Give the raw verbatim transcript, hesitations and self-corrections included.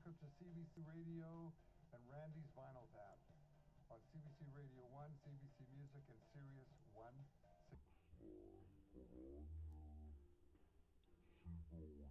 welcome to C B C Radio and Randy's Vinyl Tap on C B C Radio one, C B C Music, and Sirius one.